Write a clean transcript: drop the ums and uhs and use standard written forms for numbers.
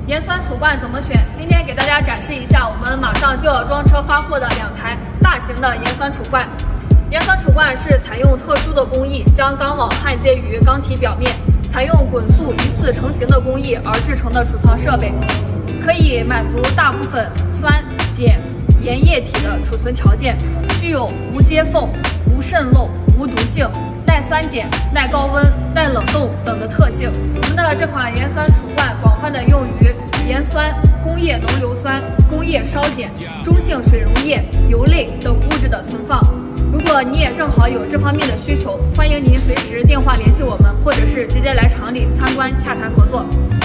盐酸储罐怎么选？今天给大家展示一下我们马上就要装车发货的2台大型的盐酸储罐。盐酸储罐是采用特殊的工艺，将钢网焊接于钢体表面，采用滚速一次成型的工艺而制成的储藏设备，可以满足大部分酸、碱、盐液体的储存条件，具有无接缝、无渗漏、无毒性、耐酸碱、耐高温、耐冷冻等的特性。我们的这款盐酸储罐广泛的用于盐酸、工业浓硫酸、工业烧碱、中性水溶液、油类等物质的存放。如果你也正好有这方面的需求，欢迎您随时电话联系我们，或者是直接来厂里参观洽谈合作。